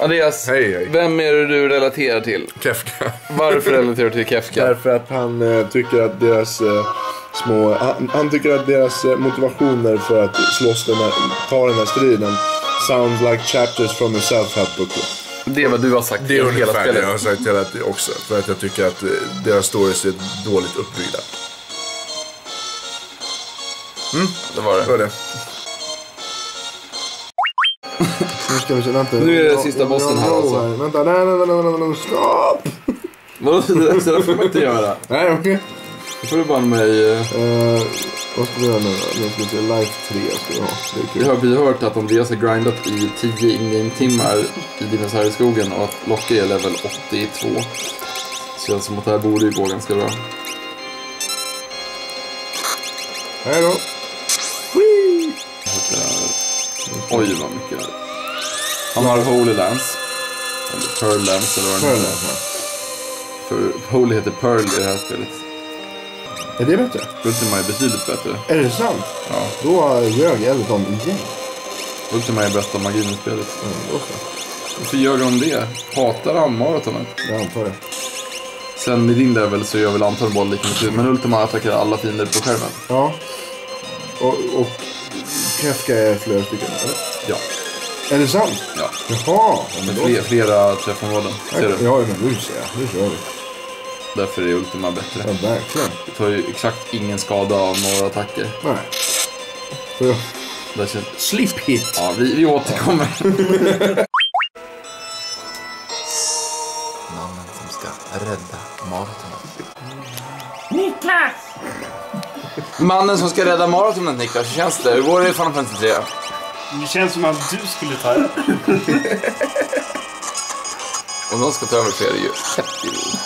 Andreas, hej. Vem är det du relaterar till? Kefka. Varför relaterar du till Kefka? Därför att han tycker att deras han tycker att deras motivationer för att slåss ta den här striden sounds like chapters from a self-help book. Det är vad du har sagt. Det är hela spelet. Jag har sagt hela det också. För att jag tycker att deras stories är dåligt uppbyggda. Det var det. Det var det. Nu ska vi se, vänta. Nu är det sista bossen här alltså. Vänta, nej, stopp! Vadå, det får man inte göra. Nej, okej. Då får du bara mig... Vad ska vi göra nu? Nu ska vi se, life 3 ska vi ha. Det är kul. Vi har hört att Andreas har grindat i 10 in-game-timmar i dinosaurieskogen och att Locke är level 82. Känns som att det här borde ju gå ganska bra. Hej då. Oj, vad mycket. Han har Holy Lance. Eller Pearl Lance eller vad det är. För Holy heter Pearl i det här spelet. Är det bättre? Ultima är betydligt bättre. Är det sant? Ja. Då ljög Elton igen. Ultima är bästa magin i spelet. Okay. Varför gör de det? Hatar han maratonet? Jag antar det. Sen med din level så gör väl antal boll lika mycket. Men Ultima attackerar alla fiender på skärmen. Ja. Och Kefka är flera stycken, eller? Ja. Är det sant? Ja. Jaha. Flera träffområden. Ser du? Ja, men nu ser jag. Nu kör vi. Därför är Ultima bättre. Ja, verkligen. Det tar ju exakt ingen skada av några attacker. Nej. Så. Det känns... Slip hit. Ja, vi återkommer. Mannen som ska rädda maratonet. Niklas! Mannen som ska rädda maratonet, Niklas. Hur känns det? Hur går det i Final Fantasy 3? Det känns som att du skulle ta det. Om någon ska ta över så är det ju jätteroligt.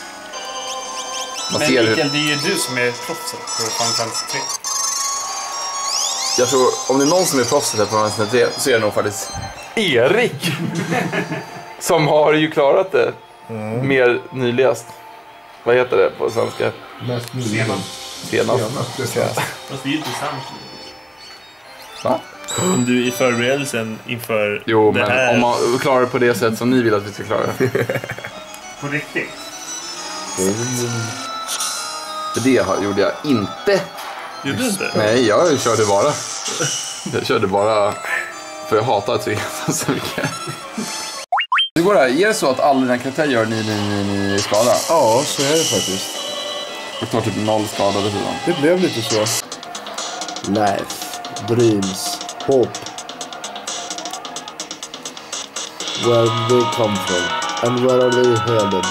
Man Men ser Mikael, det är ju du som är proffset på Final Fantasy 3. Jag tror, om det är någon som är proffset på Final Fantasy 3 så är det nog faktiskt Erik. Som har ju klarat det mer nyligast. Vad heter det på svenska? Senast. Fast det är ju inte sant. Va? Om du i förberedelsen inför Jo, det men här... om man klarar det på det sätt som ni vill att vi ska klara det. På riktigt? För det gjorde jag inte. Gjorde du inte? Nej, jag körde bara. Jag körde bara för jag hatar att trycka så mycket. Hur går det här? Är det så att alla dina karaktärer gör 9 skada? Ja, så är det faktiskt. Och tar typ 0 skada dessutom. Det blev lite så. Life, dreams, hope. Where they come from and where are they headed?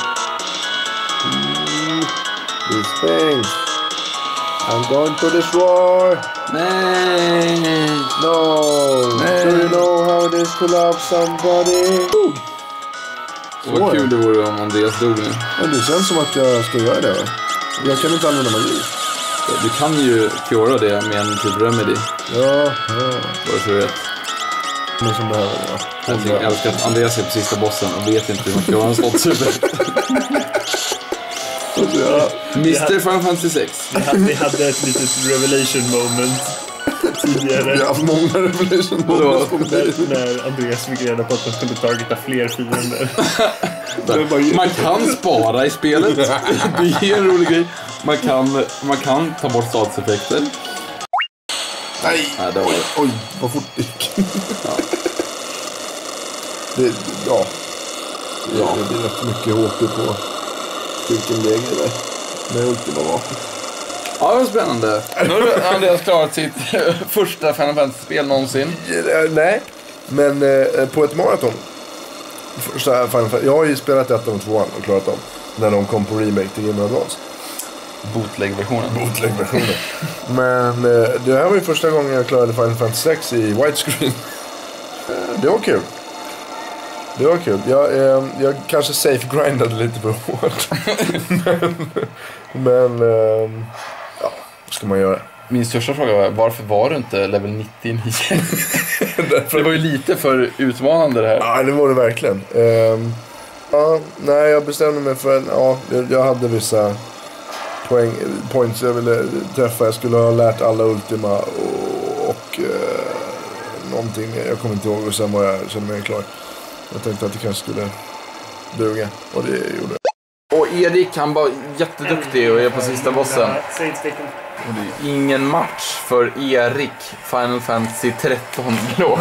These things I'm going to destroy. Nej! No. Nej. Do you know how it is to love somebody? Så vad kul det vore om Andreas dog nu. Men det känns som att jag ska göra det. Jag kan inte använda magi. Du kan ju cura det med en typ remedy. Ja. Bara så du vet. Men som behöver det. Jag älskar att Andreas är på sista bossen och vet inte hur man curar en slottshuber. Mr. Final Fantasy 6. Vi hade ett litet revelation moment tidigare. Jag har haft många revelation moments på mig. När Andreas fick reda på att man kunde targeta fler fiender. Man kan spara i spelet. Det är en rolig grej. Man kan ta bort stadseffekter. Nej, det var... oj, vad fort det gick. Ja. Det blir rätt mycket HP på styrkenläge där. Med ultima vapen. Ja, det var spännande. Nu har Andreas klarat sitt första Final Fantasy-spel någonsin. Nej, men på ett maraton. Första Final Fantasy. Jag har ju spelat 1 och 2 och klarat dem. När de kom på remake till Game Boy Advance. Bootleg-versionen. Men det här var ju första gången jag klarade Final Fantasy 6 i widescreen. Det var kul. Jag kanske safe-grindade lite för hårt. men ja, vad ska man göra? Min största fråga var, varför var du inte level 99? Det var ju lite för utmanande det här. Ja, det var det verkligen. Nej, jag bestämde mig för jag hade vissa points jag ville träffa. Jag skulle ha lärt alla Ultima och någonting, jag kommer inte ihåg, och sen var jag kände mig klar. Jag tänkte att det kanske skulle duga. Och det gjorde det. Och Erik, han var jätteduktig och är på sista bossen. Och det är ingen match för Erik, Final Fantasy 13-låg.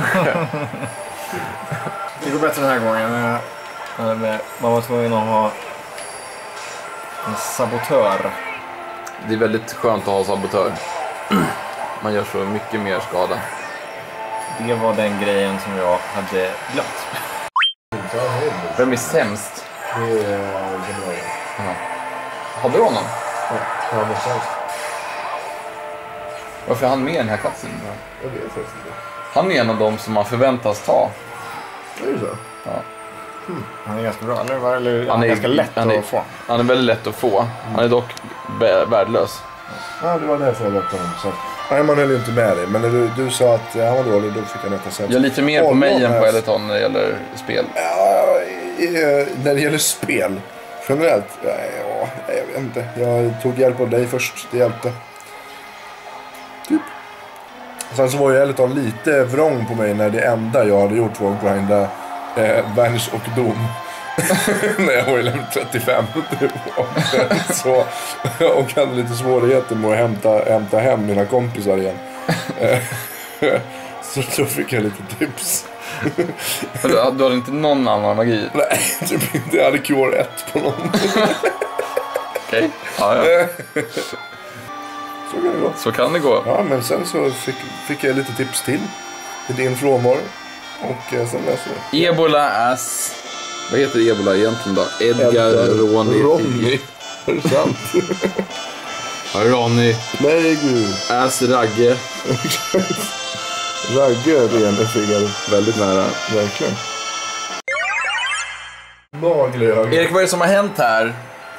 Det går bättre den här gången. Man var tvungen att ha en sabotör. Det är väldigt skönt att ha sabotör. Man gör så mycket mer skada. Det var den grejen som jag hade glömt. Vem är sämst? Det är januari. Hade du honom? Ja, han var sämst. Varför är han med i den här platsen? Jag vet faktiskt inte. Han är en av dem som man förväntas ta. Är det så? Ja. Han är ganska bra, eller Han är ganska lätt att få. Han är väldigt lätt att få. Han är dock värdelös. Ja, det var därför jag lät honom. Så. Nej, man höll ju inte med dig. Men när du sa att han var dålig, då fick han äta sämst. Jag är lite mer på mig än på Eleton när det gäller spel. Ja, när det gäller spel generellt, ja, jag vet inte. Jag tog hjälp av dig först, det hjälpte. Typ. Sen så var ju Eleton lite vrång på mig när det enda jag hade gjort var att grinda Vanish och Dom. när jag var i level 35 typ. Och hade lite svårigheter med att hämta hem mina kompisar igen. Så då fick jag lite tips. Du hade inte någon annan magi? Nej, typ inte. Jag hade Cure 1 på någon. Okej. Ja. Så kan det gå. Så kan det gå. Ja, men sen så fick jag lite tips till i din frånvaro. Och sen läste jag. Ebola ass. Vad heter Ebola egentligen då? Edgar Ronny. Är det sant? Ja, Ronny. Nej, gud. Ass Ragge. Ragge Rene Figaro. Väldigt nära. Verkligen. Nagelöga. Erik, vad är det som har hänt här?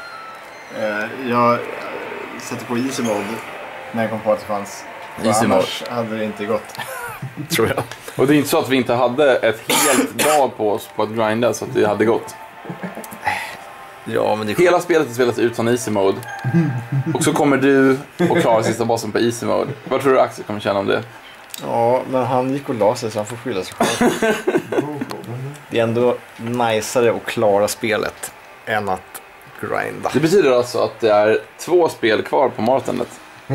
Jag satte på easy mode när jag kom på att det fanns. Easy mode. Annars hade det inte gått. Tror jag. Och det är inte så att vi inte hade ett helt dag på oss på att grinda så att det hade gått. Ja, men det Hela spelet spelas utan easy mode. Och så kommer du och klarar sista bossen på easy mode. Vad tror du Axel kommer känna om det? Ja, men han gick och la sig så han får skylla sig själv. Det är ändå najsare att klara spelet än att grinda. Det betyder alltså att det är 2 spel kvar på maratonet.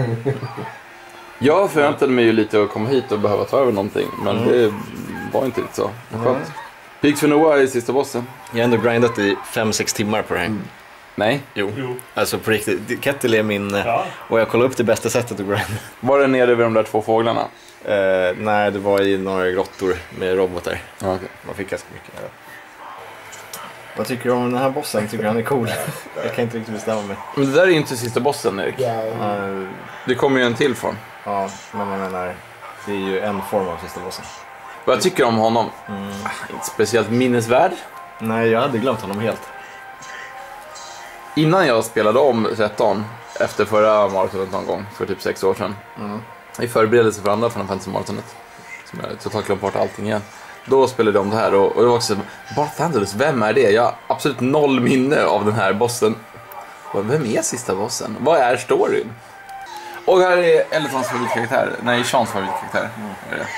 Jag förväntade mig ju lite att komma hit och behöva ta över någonting. Men det var inte riktigt så. Skönt. Gick för Noah i sista bossen? Jag har ändå grindat i 5-6 timmar på det här. Nej. Jo. Alltså på riktigt. Kettle är min... Och jag kollade upp det bästa sättet att grinda. Var det nere vid de där 2 fåglarna? Nej, det var i några grottor med robotar. Ja, okay. Man fick ganska mycket. Ja. Vad tycker du om den här bossen? Tycker du han är cool? Jag kan inte riktigt bestämma mig. Men det där är ju inte sista bossen, Erik. Det kommer ju en till form. Ja, men jag menar, det är ju en form av sista bossen. Vad jag tycker om honom? Inte speciellt minnesvärd. Nej, jag hade glömt honom helt. Innan jag spelade om 13 efter förra maratonet någon gång för typ 6 år sedan. I förberedelse för andra Final Fantasy maratonet. Som jag totalt glömt bort allting igen. Då spelade de det här och det var också Barthandus, vem är det? Jag har absolut 0 minne av den här bossen. Vem är sista bossen? Vad är storyn? Och här är Elletons favoritkaraktär. Nej, Seans favoritkaraktär. Är det.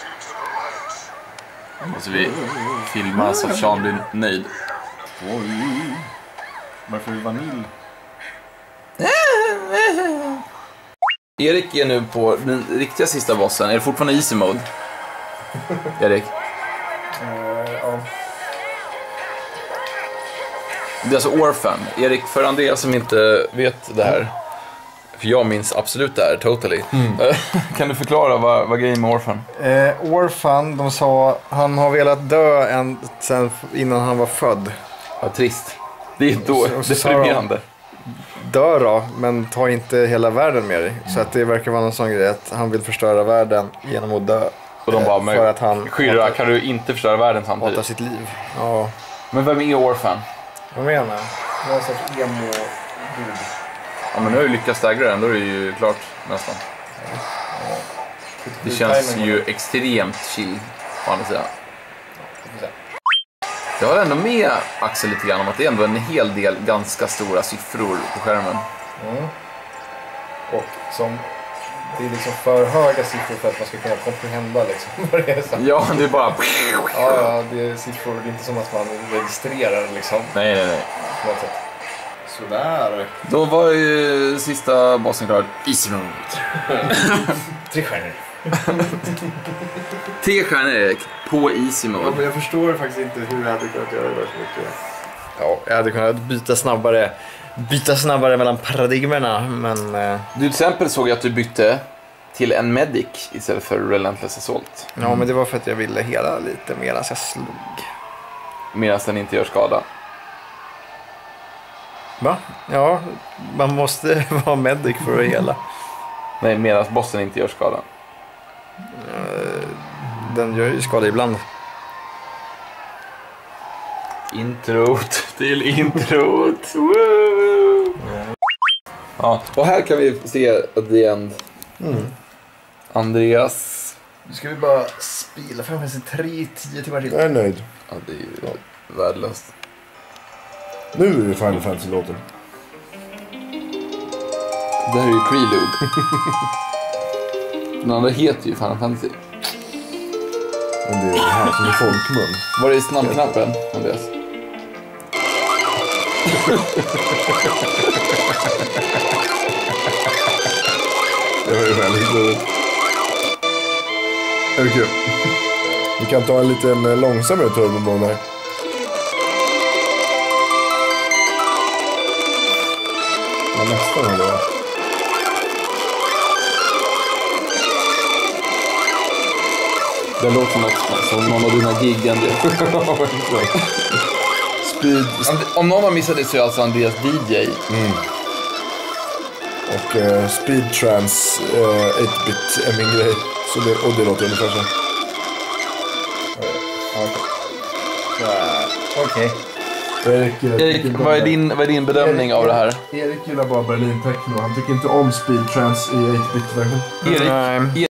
Nu måste vi filma så att Sean blir nöjd. Varför är det vanilj? Erik är nu på den riktiga sista bossen. Är det fortfarande easy mode? Erik? Ja. Det är alltså Orphan. Erik, för Andreas som inte vet det här. För jag minns absolut det här, totally. Kan du förklara vad grejen med Orphan? Orphan, de sa han har velat dö sen innan han var född. Ja, trist. Det är då så deprimerande. Dö då, men ta inte hela världen med dig. Så att det verkar vara någon sån grej att han vill förstöra världen genom att dö. Och de bara, för att han Skyrra, kan du inte förstöra världen hatar samtidigt? sitt liv. Ja. Men vem är Orphan? Vad menar du? Det är en sorts emo. Ja, men nu har du lyckats staggra den, då är det ju klart nästan. Det känns ju extremt chill på andra sidan. Jag har ändå med Axel lite grann om att det är ändå en hel del ganska stora siffror på skärmen. Och som det är liksom för höga siffror för att man ska kunna komprehenda liksom. Vad det är så. Ja, det är bara... Ja, det är siffror. Det är inte som att man registrerar liksom. Nej. På något sätt. Sådär. Då var ju sista bossen klar. Easy mode. 3 stjärnor. 3 stjärnor, Erik. På easy Ja, mode. men jag förstår faktiskt inte hur jag hade kunnat göra det där så mycket. Ja, jag hade kunnat byta snabbare mellan paradigmerna, men... Du till exempel såg att du bytte till en medic istället för Relentless Assault. Ja, men det var för att jag ville hela lite medan jag slog. Medan den inte gör skada. Va? Ja, man måste vara medic för att hela. Nej, medan bossen inte gör skada. Den gör ju skada ibland. Introt till introt. Woo! Ja, och här kan vi se att det är en Andreas. Nu ska vi bara spela 10 timmar till. Jag är nöjd. Ja, det är ju värdelöst. Nu är det Final Fantasy-låten. Det här är ju Prelude. Den andra heter ju Final Fantasy. Men det är det här som är folkmun. Var är snabbknappen, Andreas? Det var ju väldigt roligt. Är det kul? Vi kan ta en liten långsammare turbomod här. Ja, nästan har det. Det låter som någon av dina gig, Andreas. Speed Om någon har missat det så är alltså Andreas DJ. och Speed Trance 8-bit är min grej. Så det låter ungefär så. Okej. Erik, vad är din bedömning av det här? Erik gillar bara Berlin Techno. Han tycker inte om Speed Trance i 8-bit-version. Erik,